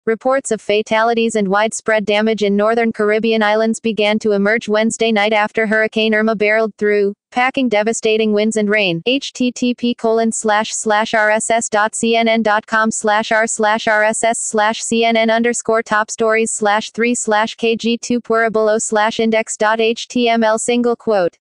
Reports of fatalities and widespread damage in northern Caribbean islands began to emerge Wednesday night after Hurricane Irma barreled through, packing devastating winds and rain. http://rss.cnn.com/r/rss/cnn_top stories/3/kg2 pueblo/index.html single quote